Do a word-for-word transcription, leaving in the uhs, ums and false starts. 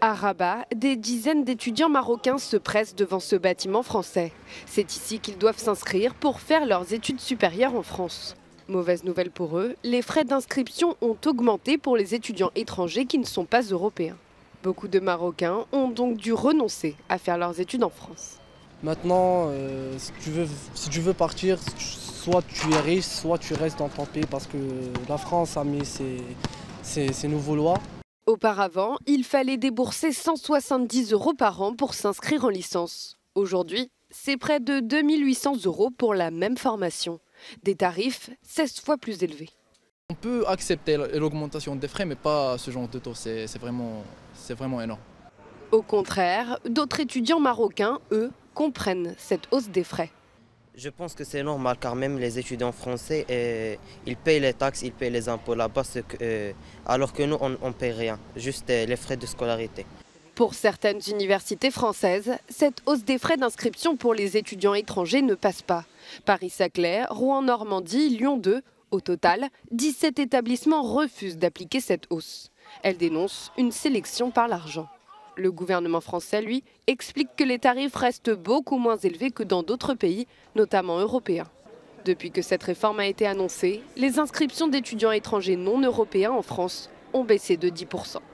À Rabat, des dizaines d'étudiants marocains se pressent devant ce bâtiment français. C'est ici qu'ils doivent s'inscrire pour faire leurs études supérieures en France. Mauvaise nouvelle pour eux, les frais d'inscription ont augmenté pour les étudiants étrangers qui ne sont pas européens. Beaucoup de Marocains ont donc dû renoncer à faire leurs études en France. Maintenant, euh, si, tu veux, si tu veux partir, soit tu es riche, soit tu restes dans ton pays parce que la France a mis ses, ses, ses nouveaux lois. Auparavant, il fallait débourser cent soixante-dix euros par an pour s'inscrire en licence. Aujourd'hui, c'est près de deux mille huit cents euros pour la même formation. Des tarifs seize fois plus élevés. On peut accepter l'augmentation des frais, mais pas ce genre de taux, c'est vraiment, c'est vraiment énorme. Au contraire, d'autres étudiants marocains, eux, comprennent cette hausse des frais. Je pense que c'est normal car même les étudiants français, euh, ils payent les taxes, ils payent les impôts là-bas, euh, alors que nous, on ne paye rien, juste euh, les frais de scolarité. Pour certaines universités françaises, cette hausse des frais d'inscription pour les étudiants étrangers ne passe pas. Paris-Saclay, Rouen-Normandie, Lyon deux, au total, dix-sept établissements refusent d'appliquer cette hausse. Elles dénoncent une sélection par l'argent. Le gouvernement français, lui, explique que les tarifs restent beaucoup moins élevés que dans d'autres pays, notamment européens. Depuis que cette réforme a été annoncée, les inscriptions d'étudiants étrangers non européens en France ont baissé de dix pour cent.